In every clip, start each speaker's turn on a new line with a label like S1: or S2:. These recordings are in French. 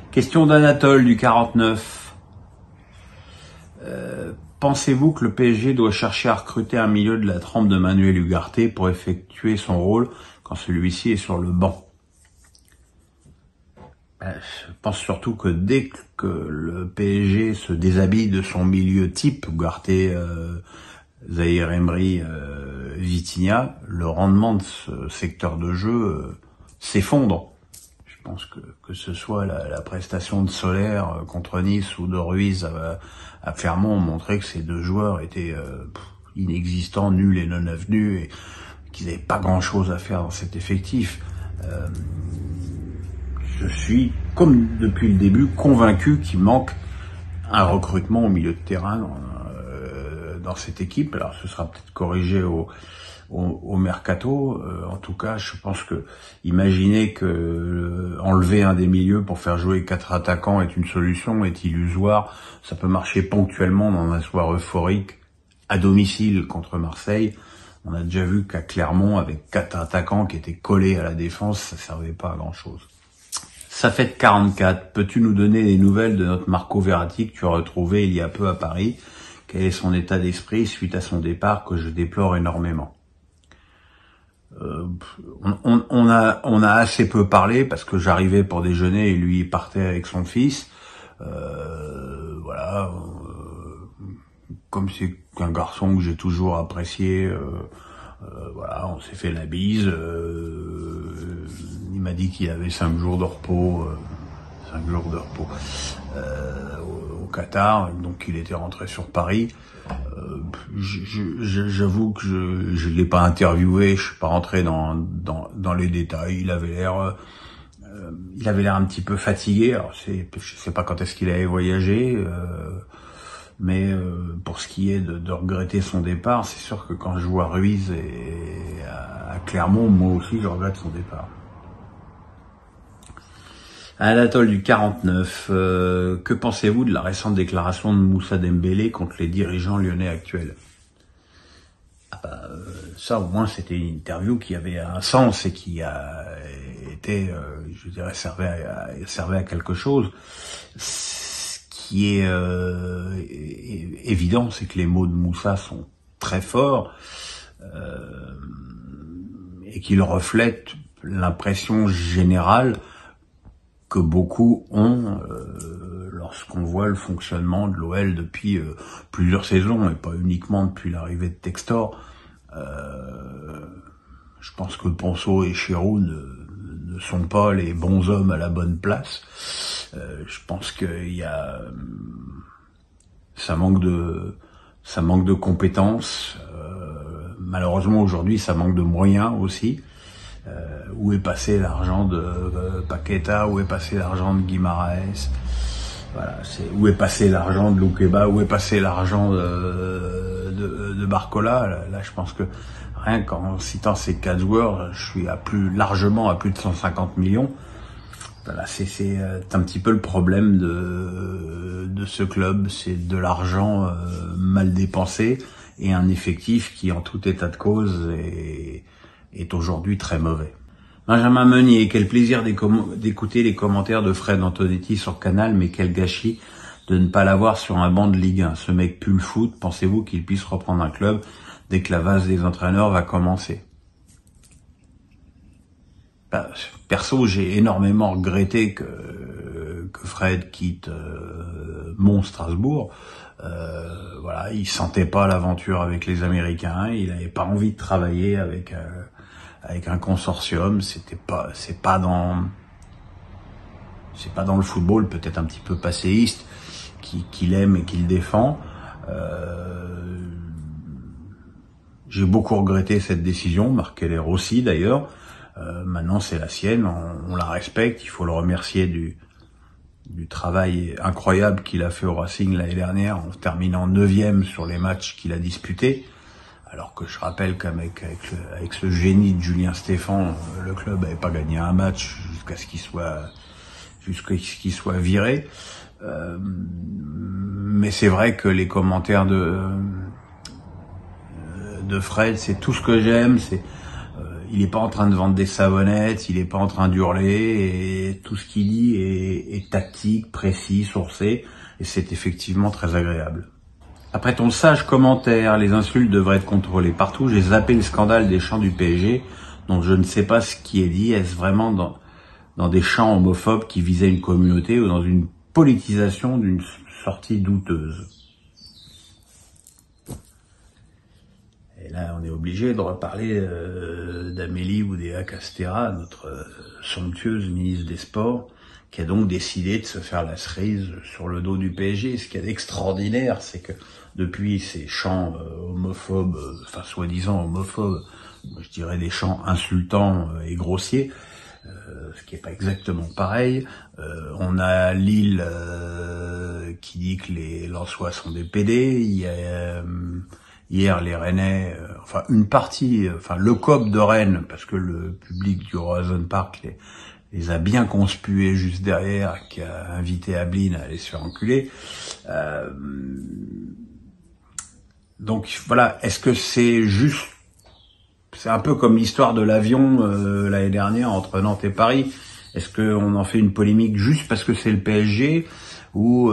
S1: Question d'Anatole du 49. Pensez-vous que le PSG doit chercher à recruter un milieu de la trempe de Manuel Ugarte pour effectuer son rôle quand celui-ci est sur le banc? Je pense surtout que dès que le PSG se déshabille de son milieu type, Ugarte, Zahir Emery, Vitinha, le rendement de ce secteur de jeu s'effondre. Je pense que ce soit la prestation de Soler contre Nice ou de Ruiz à Clermont ont montré que ces deux joueurs étaient inexistants, nuls et non avenus, et qu'ils n'avaient pas grand-chose à faire dans cet effectif. Je suis, comme depuis le début, convaincu qu'il manque un recrutement au milieu de terrain dans cette équipe. Alors ce sera peut-être corrigé au mercato. En tout cas, je pense que imaginer que enlever un des milieux pour faire jouer 4 attaquants est une solution, est illusoire. Ça peut marcher ponctuellement dans un soir euphorique à domicile contre Marseille. On a déjà vu qu'à Clermont, avec 4 attaquants qui étaient collés à la défense, ça servait pas à grand-chose. Ça fait 44. Peux-tu nous donner des nouvelles de notre Marco Verratti que tu as retrouvé il y a peu à Paris? Quel est son état d'esprit suite à son départ que je déplore énormément? On a assez peu parlé parce que j'arrivais pour déjeuner et lui partait avec son fils. Voilà. Comme c'est un garçon que j'ai toujours apprécié, voilà, on s'est fait la bise. Il m'a dit qu'il avait 5 jours de repos, 5 jours de repos au Qatar, donc il était rentré sur Paris. J'avoue que je l'ai pas interviewé, je suis pas rentré dans les détails. Il avait l'air un petit peu fatigué. Alors je sais pas quand est-ce qu'il avait voyagé, mais pour ce qui est de regretter son départ, c'est sûr que quand je vois Ruiz et à Clermont, moi aussi je regrette son départ. Anatole du 49, que pensez-vous de la récente déclaration de Moussa Dembélé contre les dirigeants lyonnais actuels? Ça au moins c'était une interview qui avait un sens et qui a été, je dirais, servait à quelque chose. Ce qui est évident, c'est que les mots de Moussa sont très forts et qu'ils reflètent l'impression générale que beaucoup ont lorsqu'on voit le fonctionnement de l'OL depuis plusieurs saisons et pas uniquement depuis l'arrivée de Textor. Je pense que Ponceau et Chirou ne sont pas les bons hommes à la bonne place. Je pense qu'il y a ça manque de compétences. Malheureusement aujourd'hui ça manque de moyens aussi. Où est passé l'argent de Paqueta, où est passé l'argent de Guimaraes, voilà, où est passé l'argent de Loukeba, où est passé l'argent de Barcola. Là, je pense que rien qu'en citant ces 4 joueurs, je suis largement à plus de 150 millions. Voilà, c'est un petit peu le problème de ce club, c'est de l'argent mal dépensé et un effectif qui, en tout état de cause, est aujourd'hui très mauvais. Benjamin Meunier, quel plaisir d'écouter les commentaires de Fred Antonetti sur Canal, mais quel gâchis de ne pas l'avoir sur un banc de Ligue 1. Ce mec pue le foot, pensez-vous qu'il puisse reprendre un club dès que la vase des entraîneurs va commencer? Perso, j'ai énormément regretté que Fred quitte Strasbourg. Voilà, il sentait pas l'aventure avec les Américains, il avait pas envie de travailler avec un consortium. C'est pas dans le football, peut-être un petit peu passéiste, qu'il aime et qu'il défend. J'ai beaucoup regretté cette décision, Marc Keller aussi d'ailleurs. Maintenant c'est la sienne, on la respecte, il faut le remercier du travail incroyable qu'il a fait au Racing l'année dernière en terminant 9e sur les matchs qu'il a disputés. Alors que je rappelle qu'avec ce génie de Julien Stéphan, le club n'avait pas gagné un match jusqu'à ce qu'il soit viré. Mais c'est vrai que les commentaires de Fred, c'est tout ce que j'aime. il est pas en train de vendre des savonnettes, il est pas en train d'hurler, et tout ce qu'il dit est tactique, précis, sourcé, et c'est effectivement très agréable. Après ton sage commentaire, les insultes devraient être contrôlées partout. J'ai zappé le scandale des chants du PSG, donc je ne sais pas ce qui est dit. Est-ce vraiment dans des chants homophobes qui visaient une communauté ou dans une politisation d'une sortie douteuse? Et là, on est obligé de reparler d'Amélie Oudéa-Castéra, notre somptueuse ministre des Sports, qui a donc décidé de se faire la cerise sur le dos du PSG. Ce qui est extraordinaire, c'est que depuis ces chants homophobes, enfin soi-disant homophobes, je dirais des chants insultants et grossiers, ce qui est pas exactement pareil. On a Lille qui dit que les Lensois sont des PD. Il y a hier les Rennais, enfin une partie, enfin le COP de Rennes, parce que le public du Horizon Park les a bien conspués juste derrière, qui a invité Ablin à aller se faire enculer. Donc voilà, est-ce que c'est juste... C'est un peu comme l'histoire de l'avion l'année dernière entre Nantes et Paris. Est-ce qu'on en fait une polémique juste parce que c'est le PSG, ou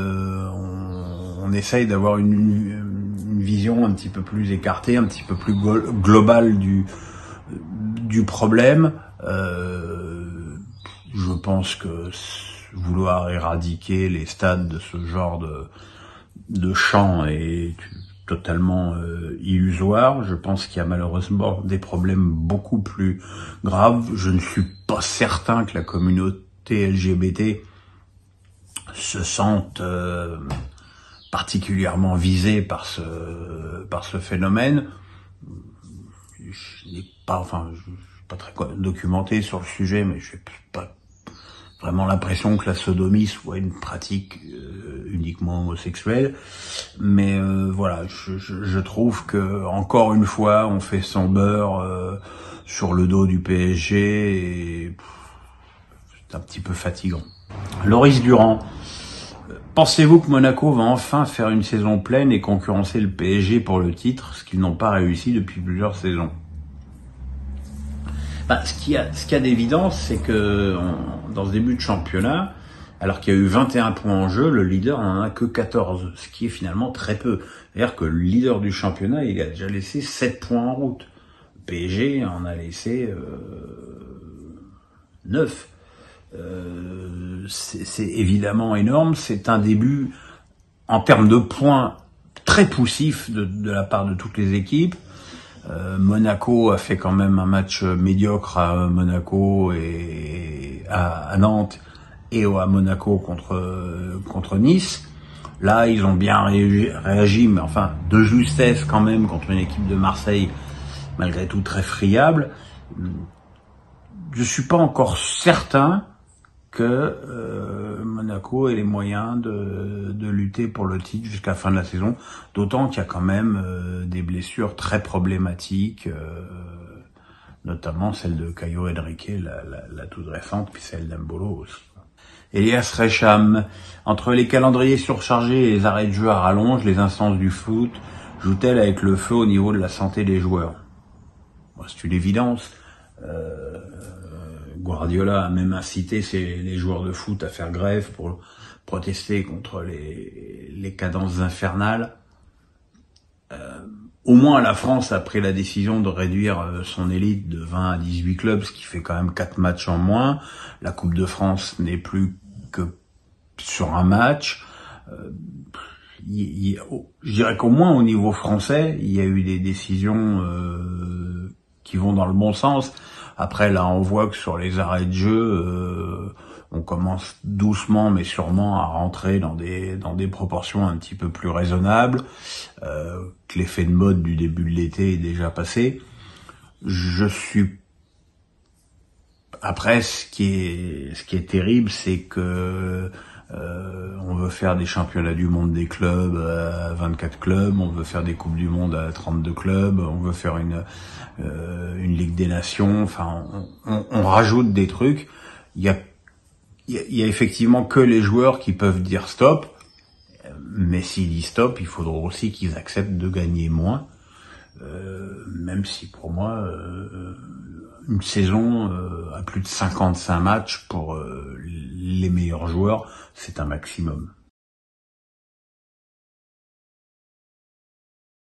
S1: on essaye d'avoir une vision un petit peu plus écartée, un petit peu plus globale du problème? Je pense que vouloir éradiquer les stades de ce genre de chants est totalement illusoire. Je pense qu'il y a malheureusement des problèmes beaucoup plus graves. Je ne suis pas certain que la communauté LGBT se sente particulièrement visée par ce phénomène. Je n'ai pas, enfin, je suis pas très documenté sur le sujet, mais je n'ai pas vraiment l'impression que la sodomie soit une pratique uniquement homosexuelle. Mais voilà, je trouve que encore une fois, on fait son beurre sur le dos du PSG, et c'est un petit peu fatigant. Loris Durand, pensez-vous que Monaco va enfin faire une saison pleine et concurrencer le PSG pour le titre, ce qu'ils n'ont pas réussi depuis plusieurs saisons? Ce qu'il y a d'évidence, c'est que dans ce début de championnat, alors qu'il y a eu 21 points en jeu, le leader n'en a que 14, ce qui est finalement très peu. C'est-à-dire que le leader du championnat, il a déjà laissé 7 points en route. Le PSG en a laissé 9. C'est évidemment énorme. C'est un début en termes de points très poussif de la part de toutes les équipes. Monaco a fait quand même un match médiocre à Monaco et à Nantes, et à Monaco contre Nice. Là, ils ont bien réagi, mais enfin de justesse quand même, contre une équipe de Marseille malgré tout très friable. Je suis pas encore certain que Monaco ait les moyens de lutter pour le titre jusqu'à la fin de la saison, d'autant qu'il y a quand même des blessures très problématiques, notamment celle de Caio Henrique, la toute récente, puis celle d'Embolo aussi. Elias Recham, entre les calendriers surchargés et les arrêts de jeu à rallonge, les instances du foot jouent-elles avec le feu au niveau de la santé des joueurs? C'est une évidence. Guardiola a même incité les joueurs de foot à faire grève pour protester contre les cadences infernales. Au moins la France a pris la décision de réduire son élite de 20 à 18 clubs, ce qui fait quand même 4 matchs en moins. La Coupe de France n'est plus que sur un match. Je dirais qu'au moins au niveau français, il y a eu des décisions qui vont dans le bon sens. Après, là, on voit que sur les arrêts de jeu, on commence doucement mais sûrement à rentrer dans des proportions un petit peu plus raisonnables, que l'effet de mode du début de l'été est déjà passé. Après, ce qui est terrible, c'est que on veut faire des championnats du monde des clubs à 24 clubs, on veut faire des coupes du monde à 32 clubs, on veut faire une Ligue des Nations. Enfin, on rajoute des trucs. Il y a effectivement que les joueurs qui peuvent dire stop, mais s'ils disent stop, il faudra aussi qu'ils acceptent de gagner moins. même si pour moi, une saison à plus de 55 matchs pour les meilleurs joueurs, c'est un maximum.